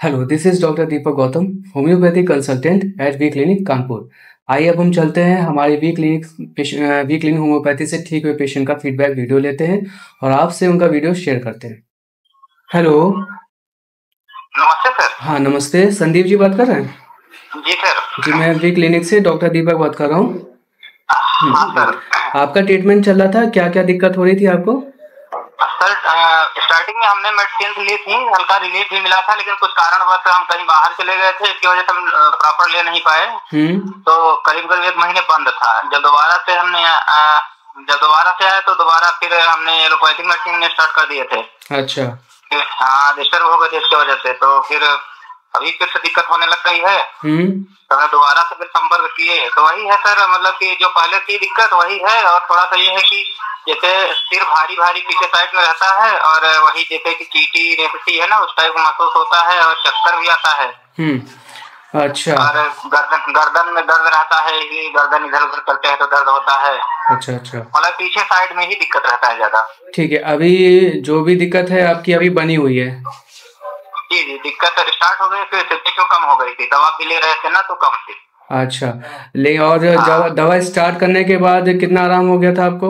Hello, this is doctor Deepak Gautam, homeopathy consultant at V clinic Kanpur. आइए अब हम चलते हैं हमारे वी क्लिनिक होम्योपैथी से ठीक हुए पेशेंट का फीडबैक वीडियो लेते हैं और आपसे उनका वीडियो शेयर करते हैं। हेलो। नमस्ते सर। हाँ नमस्ते, संदीप जी बात कर रहे हैं? जी सर। जी मैं वी क्लिनिक से डॉक्टर दीपक बात कर रहा हूँ। हाँ सर। आपका ट्रीटमेंट चल रहा था, क्या क्या दिक्कत हो रही थी आपको? सर स्टार्टिंग में हमने मेडिसिन ली थी, हल्का रिलीफ भी मिला था, लेकिन कुछ कारणवश हम कहीं बाहर चले गए थे, इसकी वजह से हम प्रॉपर ले नहीं पाए। तो करीब करीब 1 महीने बंद था। जब दोबारा से आए तो दोबारा फिर हमने एलोपैथिक मेडिसिन स्टार्ट कर दिए थे। अच्छा। हाँ, डिस्टर्ब हो गए थे इसकी वजह से, तो फिर अभी फिर से दिक्कत होने लग गई है। तो हमने दोबारा से फिर संपर्क किए, तो वही है सर, मतलब कि जो पहले थी दिक्कत वही है, और थोड़ा सा ये है कि जैसे सिर भारी भारी पीछे साइड में रहता है, और वही जैसे कि चींटी रेखती है ना, उस टाइप महसूस होता है, और चक्कर भी आता है। अच्छा। और गर्दन में दर्द रहता है कि गर्दन इधर उधर करते हैं तो दर्द होता है। अच्छा अच्छा, मतलब पीछे साइड में ही दिक्कत रहता है ज्यादा। ठीक है। अभी जो भी दिक्कत है आपकी अभी बनी हुई है? जी जी, दिक्कत स्टार्ट हो गई, फिर क्यों कम हो गई थी, दवा भी ले रहे थे ना तो कम थी। अच्छा, ले और दवा स्टार्ट करने के बाद कितना आराम हो गया था आपको?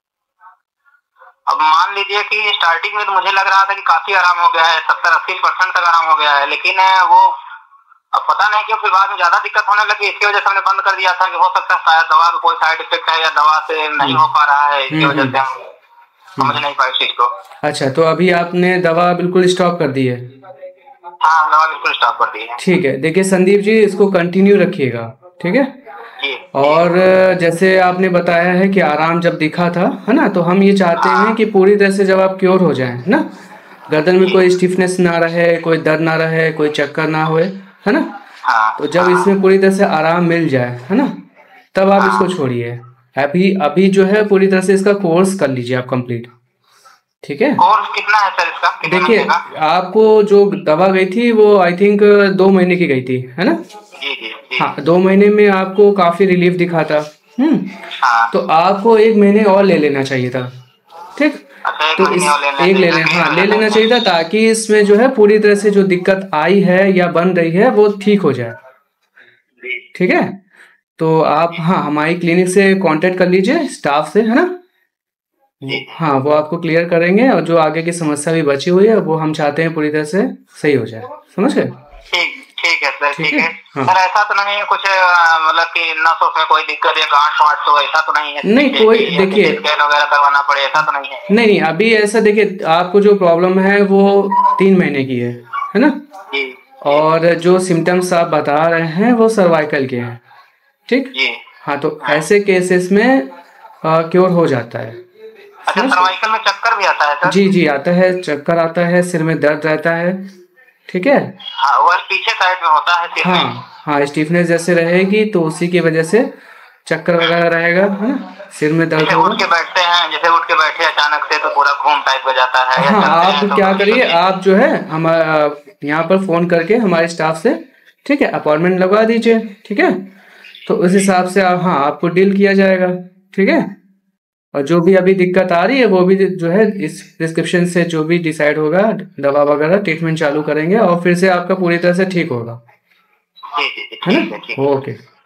अब मान लीजिए कि स्टार्टिंग में तो मुझे लग रहा था कि काफी आराम हो गया है, 70-80% तक आराम हो गया है, लेकिन वो अब पता नहीं क्यों फिर बाद में ज्यादा दिक्कत होने लगी। इसकी वजह से हमने बंद कर दिया था कि हो सकता है शायद दवा में कोई साइड इफेक्ट है या दवा से नहीं हो पा रहा है, इसकी वजह से हम समझ नहीं पाए चीज को। अच्छा, तो अभी आपने दवा बिल्कुल स्टॉप कर दी है? हाँ, दवा बिल्कुल स्टॉप कर दी है। ठीक है, देखिए संदीप जी, इसको कंटिन्यू रखिएगा, ठीक है? और जैसे आपने बताया है कि आराम जब दिखा था, है ना, तो हम ये चाहते हैं कि पूरी तरह से जब आप क्योर हो जाएं, ना, गर्दन में कोई स्टिफनेस ना रहे, कोई दर्द ना रहे, कोई चक्कर ना होए, है ना, तो जब इसमें पूरी तरह से आराम मिल जाए, है ना, तब आप इसको छोड़िए। अभी जो है पूरी तरह से इसका कोर्स कर लीजिए आप कंप्लीट, ठीक है? कोर्स कितना है सर इसका? देखिए, आपको जो दवा गई थी वो आई थिंक 2 महीने की गई थी, है ना? जी जी जी। हाँ, 2 महीने में आपको काफी रिलीफ दिखा था। तो आपको 1 महीने और ले लेना चाहिए था, ठीक? तो इस एक ले लेना, हाँ ले लेना चाहिए था, ताकि इसमें जो है पूरी तरह से जो दिक्कत आई है या बन रही है वो ठीक हो जाए, ठीक है? तो आप हाँ हमारी क्लिनिक से कांटेक्ट कर लीजिए स्टाफ से, है ना? हाँ, वो आपको क्लियर करेंगे, और जो आगे की समस्या भी बची हुई है वो हम चाहते हैं पूरी तरह से सही हो जाए, समझ गए? ठीक है सर, ठीक है। सर ऐसा तो नहीं है कुछ, मतलब कि नसों में कोई दिक्कत या गांठ वाठ तो ऐसा तो नहीं है? नहीं, कोई देखिए स्कैन वगैरह करवाना पड़े, ऐसा तो नहीं है? नहीं, अभी ऐसा देखिए, आपको जो प्रॉब्लम है वो 3 महीने की है ना? जी। और जो सिम्टम्स आप बता रहे हैं वो सर्वाइकल के हैं, ठीक? हाँ, तो ऐसे केसेस में क्योर हो जाता है। अच्छा, सर्वाइकल में चक्कर भी आता है सर? जी जी, आता है, चक्कर आता है, सिर में दर्द रहता है, ठीक है? हाँ, वो पीछे साइड में होता है सिर में। हाँ, स्टिफनेस जैसे रहेगी तो उसी की वजह से चक्कर वगैरह रहेगा, है ना, सिर में दर्द होगा। उठ के बैठते हैं, जैसे उठ के बैठे अचानक से तो पूरा घूम टाइप हो जाता है। हाँ, आप क्या करिए, आप जो है हम यहाँ पर फोन करके हमारे स्टाफ से, ठीक है, अपॉइंटमेंट लगवा दीजिए, ठीक है? तो उस हिसाब से आप, हाँ, आपको डील किया जाएगा, ठीक है? और जो भी अभी दिक्कत आ रही है वो भी जो है इस प्रिस्क्रिप्शन से जो भी डिसाइड होगा, दवा वगैरह ट्रीटमेंट चालू करेंगे और फिर से आपका पूरी तरह से ठीक होगा, है ना? ओके।